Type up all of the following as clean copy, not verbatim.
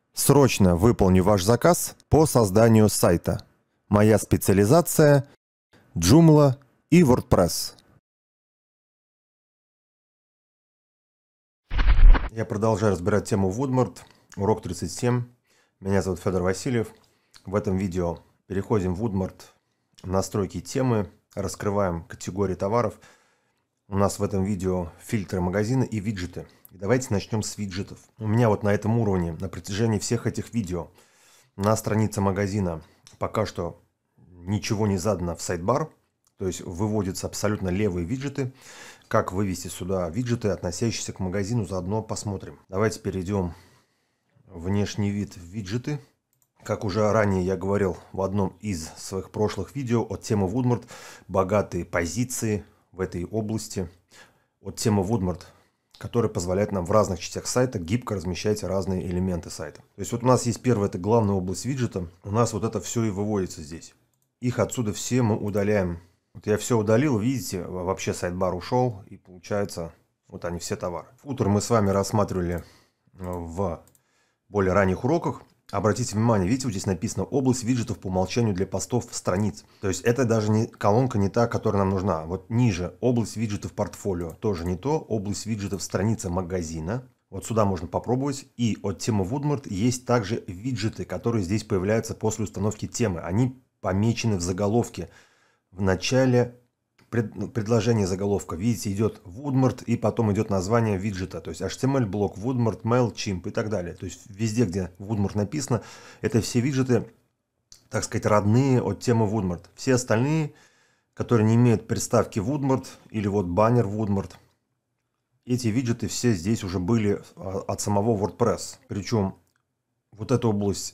Срочно выполню ваш заказ по созданию сайта. Моя специализация – Joomla и WordPress. Я продолжаю разбирать тему Woodmart, урок 37. Меня зовут Федор Васильев. В этом видео переходим в Woodmart, настройки темы, раскрываем категории товаров. У нас в этом видео фильтры магазина и виджеты. И давайте начнем с виджетов. У меня вот на этом уровне, на протяжении всех этих видео, на странице магазина пока что ничего не задано в сайдбар. То есть выводятся абсолютно левые виджеты. Как вывести сюда виджеты, относящиеся к магазину, заодно посмотрим. Давайте перейдем в внешний вид виджеты. Как уже ранее я говорил в одном из своих прошлых видео от темы Woodmart, богатые позиции в этой области. От темы Woodmart, который позволяет нам в разных частях сайта гибко размещать разные элементы сайта. То есть вот у нас есть первая, это главная область виджета. У нас вот это все и выводится здесь. Их отсюда все мы удаляем. Вот я все удалил, видите, вообще сайдбар ушел, и получается, вот они все товары. Футер мы с вами рассматривали в более ранних уроках. Обратите внимание, видите, вот здесь написано область виджетов по умолчанию для постов страниц. То есть это даже не колонка не та, которая нам нужна. Вот ниже область виджетов портфолио, тоже не то. Область виджетов страница магазина. Вот сюда можно попробовать. И от темы Woodmart есть также виджеты, которые здесь появляются после установки темы. Они помечены в заголовке. В начале предложения заголовка, видите, идет Woodmart и потом идет название виджета. То есть HTML-блок, Woodmart, MailChimp и так далее. То есть везде, где Woodmart написано, это все виджеты, так сказать, родные от темы Woodmart. Все остальные, которые не имеют приставки Woodmart или вот баннер Woodmart, эти виджеты все здесь уже были от самого WordPress. Причем вот эту область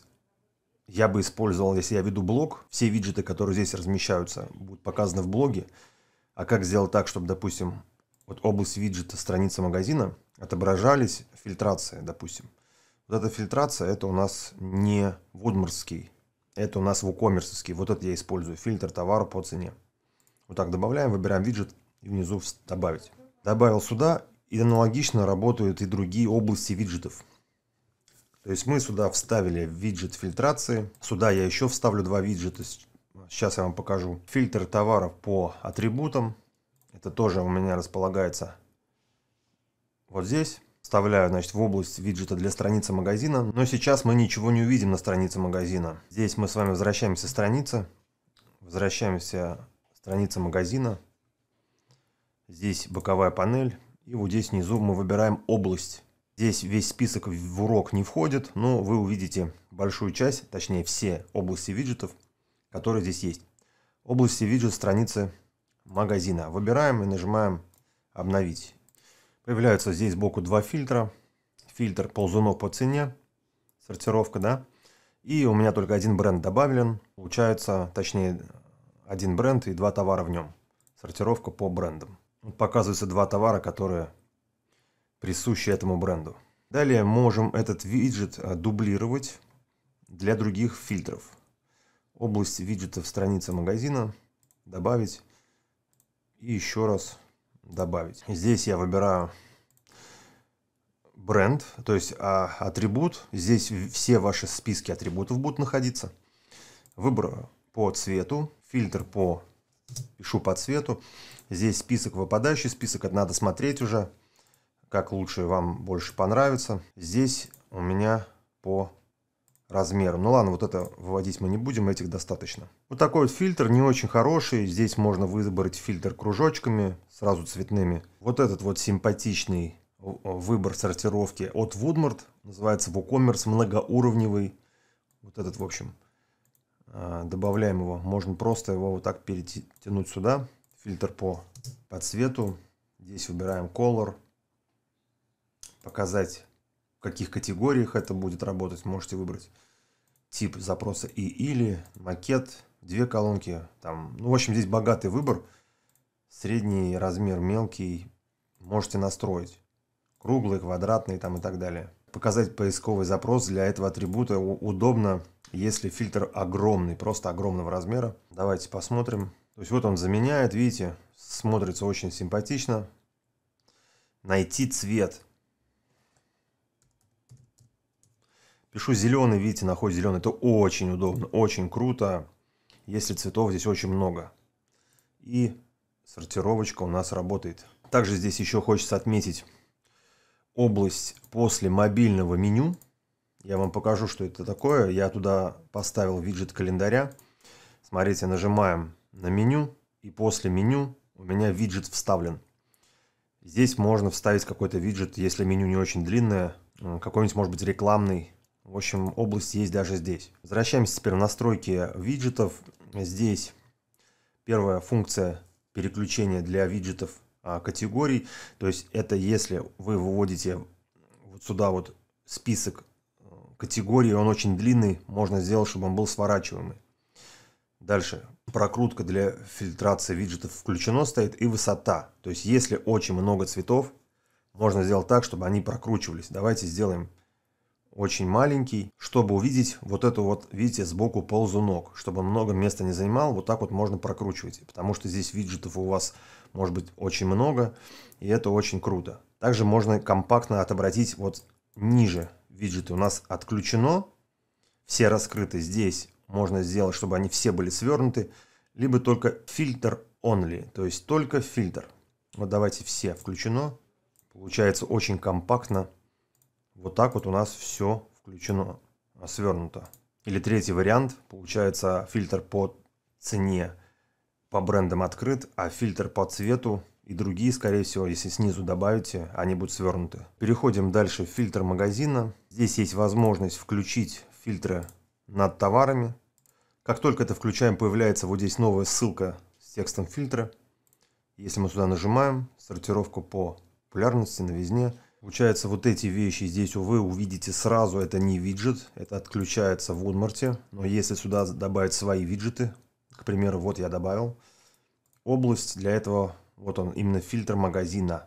я бы использовал, если я веду блог. Все виджеты, которые здесь размещаются, будут показаны в блоге. А как сделать так, чтобы, допустим, вот область виджета страницы магазина отображались фильтрации, допустим. Вот эта фильтрация, это у нас не Woodmart'ский, это у нас WooCommerce'ский. Вот это я использую, фильтр товара по цене. Вот так добавляем, выбираем виджет и внизу добавить. Добавил сюда, и аналогично работают и другие области виджетов. То есть мы сюда вставили виджет фильтрации. Сюда я еще вставлю два виджета. Сейчас я вам покажу. Фильтр товаров по атрибутам. Это тоже у меня располагается вот здесь. Вставляю, значит, в область виджета для страницы магазина. Но сейчас мы ничего не увидим на странице магазина. Здесь мы с вами возвращаемся к странице. Возвращаемся к странице магазина. Здесь боковая панель. И вот здесь внизу мы выбираем область. Здесь весь список в урок не входит, но вы увидите большую часть, точнее все области виджетов, которые здесь есть. Области виджет страницы магазина. Выбираем и нажимаем «Обновить». Появляются здесь сбоку два фильтра. Фильтр ползунок по цене, сортировка, да. И у меня только один бренд добавлен. Получается, точнее, один бренд и два товара в нем. Сортировка по брендам. Показываются два товара, которые присущи этому бренду. Далее можем этот виджет дублировать для других фильтров. Область виджетов страницы магазина. Добавить. И еще раз добавить. Здесь я выбираю бренд, то есть атрибут. Здесь все ваши списки атрибутов будут находиться. Выбор по цвету. Фильтр по... Пишу по цвету. Здесь список, выпадающий список. Это надо смотреть уже, как лучше вам больше понравится. Здесь у меня по размеру. Ну ладно, вот это выводить мы не будем, этих достаточно. Вот такой вот фильтр, не очень хороший. Здесь можно выбрать фильтр кружочками, сразу цветными. Вот этот вот симпатичный выбор сортировки от Woodmart. Называется WooCommerce, многоуровневый. Вот этот, в общем, добавляем его. Можно просто его вот так перетянуть сюда. Фильтр по цвету. Здесь выбираем Color. Показать, в каких категориях это будет работать. Можете выбрать тип запроса или макет, две колонки. Там, ну, в общем, здесь богатый выбор. Средний размер, мелкий. Можете настроить. Круглый, квадратный там и так далее. Показать поисковый запрос для этого атрибута удобно, если фильтр огромный, просто огромного размера. Давайте посмотрим. То есть вот он заменяет, видите, смотрится очень симпатично. Найти цвет. Пишу зеленый, видите, находит зеленый. Это очень удобно, очень круто, если цветов здесь очень много. И сортировочка у нас работает. Также здесь еще хочется отметить область после мобильного меню. Я вам покажу, что это такое. Я туда поставил виджет календаря. Смотрите, нажимаем на меню, и после меню у меня виджет вставлен. Здесь можно вставить какой-то виджет, если меню не очень длинное, какой-нибудь, может быть, рекламный. В общем, область есть даже здесь. Возвращаемся теперь в настройки виджетов. Здесь первая функция переключения для виджетов категорий. То есть это если вы выводите вот сюда вот список категорий, он очень длинный, можно сделать, чтобы он был сворачиваемый. Дальше прокрутка для фильтрации виджетов включено стоит, и высота. То есть если очень много цветов, можно сделать так, чтобы они прокручивались. Давайте сделаем очень маленький, чтобы увидеть вот эту вот, видите, сбоку ползунок, чтобы он много места не занимал. Вот так вот можно прокручивать, потому что здесь виджетов у вас может быть очень много, и это очень круто. Также можно компактно отобразить вот ниже виджеты у нас отключено, все раскрыты. Здесь можно сделать, чтобы они все были свернуты, либо только фильтр only, то есть только фильтр. Вот давайте все включено. Получается очень компактно. Вот так вот у нас все включено, свернуто. Или третий вариант, получается фильтр по цене по брендам открыт, а фильтр по цвету и другие, скорее всего, если снизу добавите, они будут свернуты. Переходим дальше в фильтр магазина. Здесь есть возможность включить фильтры над товарами. Как только это включаем, появляется вот здесь новая ссылка с текстом фильтра. Если мы сюда нажимаем, сортировку по популярности, новизне, получается вот эти вещи здесь вы увидите сразу, это не виджет, это отключается в Woodmart. Но если сюда добавить свои виджеты, к примеру, вот я добавил область, для этого вот он именно фильтр магазина.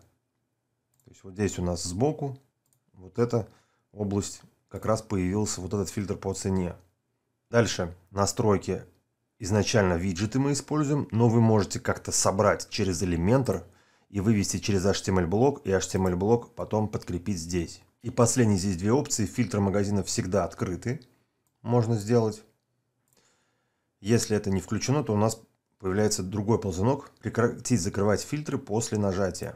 То есть вот здесь у нас сбоку вот эта область, как раз появился вот этот фильтр по цене. Дальше настройки. Изначально виджеты мы используем, но вы можете как-то собрать через Elementor и вывести через HTML-блок, и HTML-блок потом подкрепить здесь. И последние здесь две опции. Фильтр магазина всегда открыты. Можно сделать. Если это не включено, то у нас появляется другой ползунок. Прекратить закрывать фильтры после нажатия.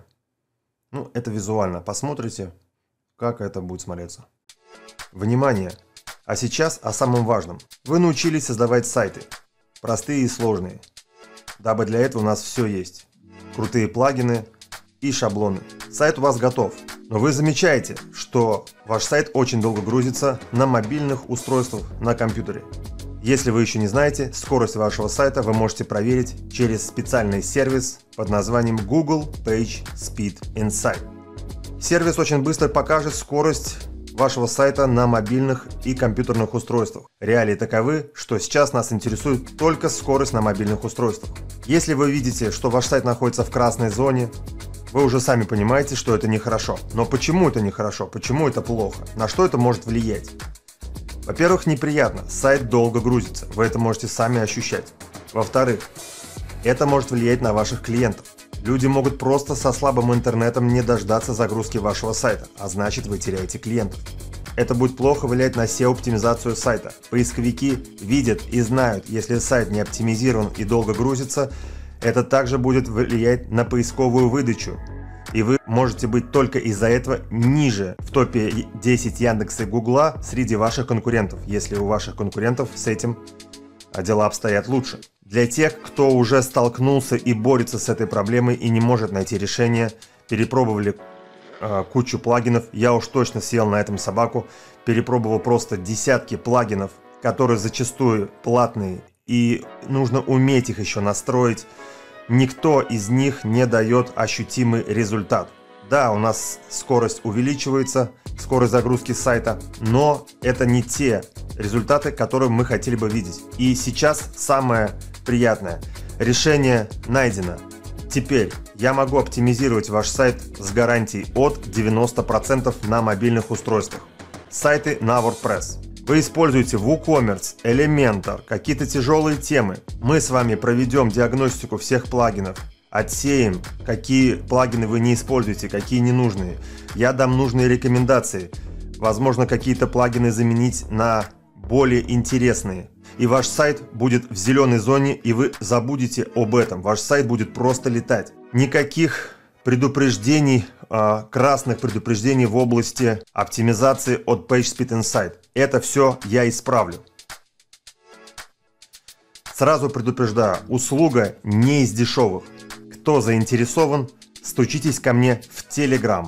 Ну, это визуально. Посмотрите, как это будет смотреться. Внимание! А сейчас о самом важном. Вы научились создавать сайты. Простые и сложные. Дабы для этого у нас все есть. Крутые плагины и шаблоны. Сайт у вас готов. Но вы замечаете, что ваш сайт очень долго грузится на мобильных устройствах на компьютере. Если вы еще не знаете, скорость вашего сайта вы можете проверить через специальный сервис под названием Google Page Speed Insight. Сервис очень быстро покажет скорость вашего сайта на мобильных и компьютерных устройствах. Реалии таковы, что сейчас нас интересует только скорость на мобильных устройствах. Если вы видите, что ваш сайт находится в красной зоне, вы уже сами понимаете, что это нехорошо. Но почему это нехорошо? Почему это плохо? На что это может влиять? Во-первых, неприятно. Сайт долго грузится. Вы это можете сами ощущать. Во-вторых, это может влиять на ваших клиентов. Люди могут просто со слабым интернетом не дождаться загрузки вашего сайта, а значит вы теряете клиентов. Это будет плохо влиять на SEO-оптимизацию сайта. Поисковики видят и знают, если сайт не оптимизирован и долго грузится, это также будет влиять на поисковую выдачу. И вы можете быть только из-за этого ниже в топе 10 Яндекса и Гугла среди ваших конкурентов, если у ваших конкурентов с этим дела обстоят лучше. Для тех, кто уже столкнулся и борется с этой проблемой и не может найти решение, перепробовали кучу плагинов, я уж точно съел на этом собаку, перепробовал просто десятки плагинов, которые зачастую платные, и нужно уметь их еще настроить. Никто из них не дает ощутимый результат. Да, у нас скорость увеличивается, скорость загрузки сайта, но это не те результаты, которые мы хотели бы видеть. И сейчас самое приятное. Решение найдено. Теперь я могу оптимизировать ваш сайт с гарантией от 90% на мобильных устройствах. Сайты на WordPress. Вы используете WooCommerce, Elementor, какие-то тяжелые темы. Мы с вами проведем диагностику всех плагинов. Отсеем, какие плагины вы не используете, какие ненужные. Я дам нужные рекомендации. возможно, какие-то плагины заменить на более интересные. И ваш сайт будет в зеленой зоне, и вы забудете об этом. Ваш сайт будет просто летать. Никаких предупреждений, красных предупреждений в области оптимизации от PageSpeed Insight. Это все я исправлю. Сразу предупреждаю, услуга не из дешевых. Кто заинтересован, стучитесь ко мне в Telegram.